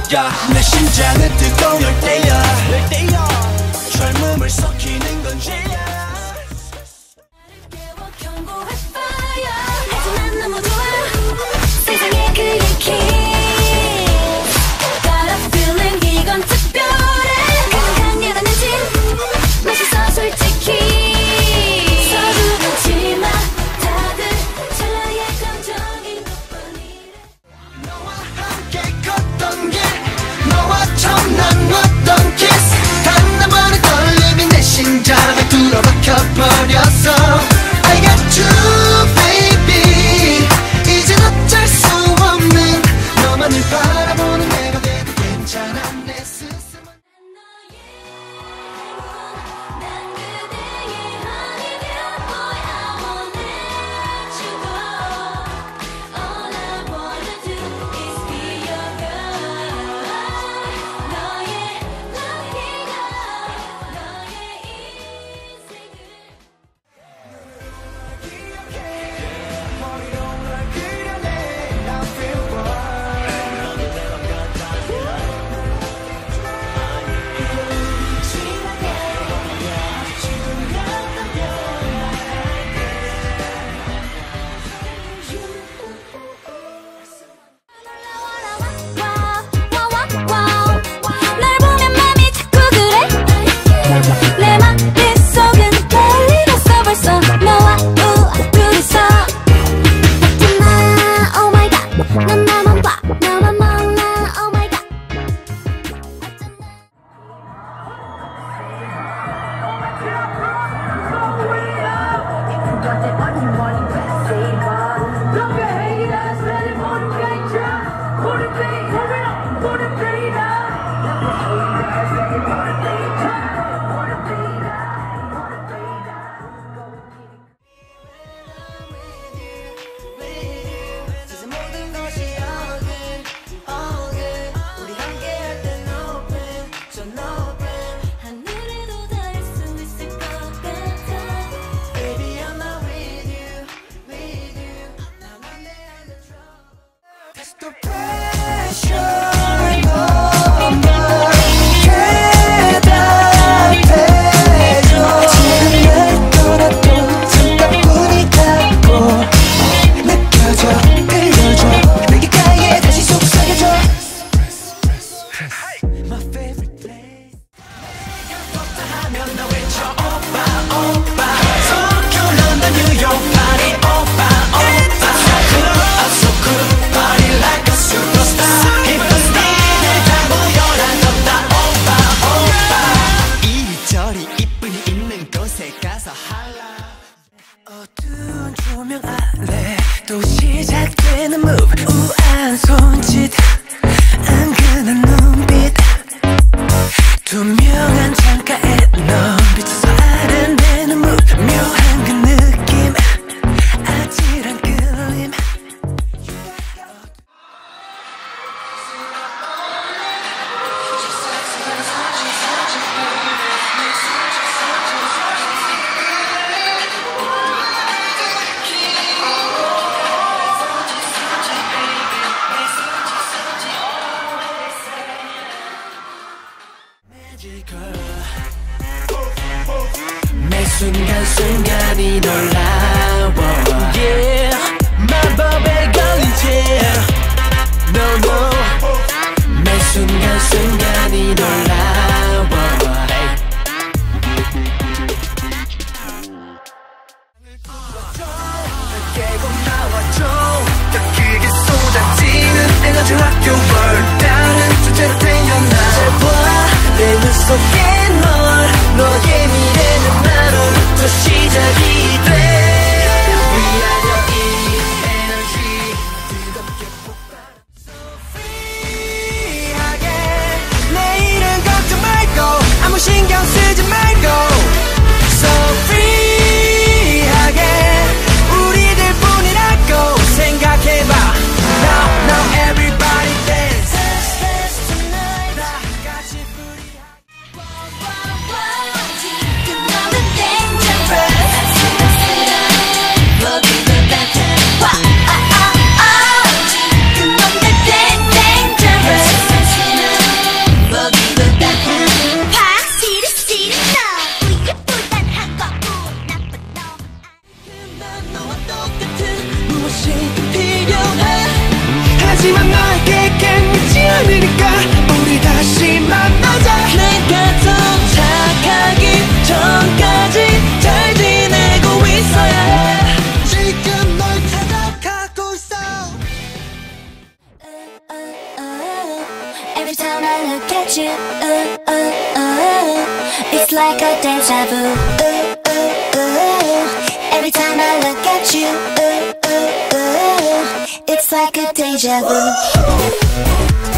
야, 내 심장은 뜨거울 때야 젊음을 섞이는 건 죄야 하지만 너무 좋아 세상에 그의 kiss Got a feeling 이건 특별해 그는 강렬한 엔진 맛있어 솔직히 서두르지 마 다들 찰나의 감정인 것뿐이래 너와 함께 걷던 길 너와 처음 나눴던 kiss 단 한 번의 떨림이 내 심장을 뚫어박혀버렸어 I got you baby 이젠 어쩔 수 없는 너만을 바라보는 내가 돼도 괜찮아 내 스스로 난 그대의 honeydew boy I won't let you go All I wanna do is be your girl 너의 lucky girl 너의 인생을 날 보면 맘이 자꾸 그래 내 머릿속은 떨리겠어 벌써 너와 둘이서 어쩌나 oh my god 난 나만 봐 나만 몰라 oh my god 세상 모든 것이 all good 우리 함께할 땐 open so open 하늘에도 닿을 수 있을 것 같아 Baby I'm not with you 난 안돼 trouble That's the pressure 너만 대답해줘 지금 날 떠나도 잠깐뿐이라고 느껴져 들려줘 내게 가에 다시 속삭여줘 My favorite place 하면 나 외쳐 오빠 오빠 도쿄 런던 뉴욕 파리 오빠 오빠 So cool party like a superstar 힘든 니들 다 모여라 덥다 오빠 오빠 이리저리 이쁜이 있는 곳에 가서 할라 어두운 조명 아래 또 시작되는 move 우아한 손짓 은근한 눈빛 투명한 창가에 넌 비춰서 아른대는 move 묘한 그 느낌 아찔한 끌림 매 순간순간이 놀라워 Yeah 마법에 걸린 채 No no 매 순간순간이 놀라워 깨고 나와줘 더 크게 쏟아지는 에너지 학교 world 다른 주제로 태어나 잘 봐 내 눈 속에 널 너의 미래는 나로부터 시작이 돼 위하여 이 에너지 뜨겁게 폭발 So free하게 내일은 걱정 말고 아무 신경 쓰지 말고 So free하게 우리들뿐이라고 생각해봐 Now everybody dance Dance tonight 다 같이 free하게 Every time I look at you, it's like a deja vu. Every time I look at you, it's like a deja vu.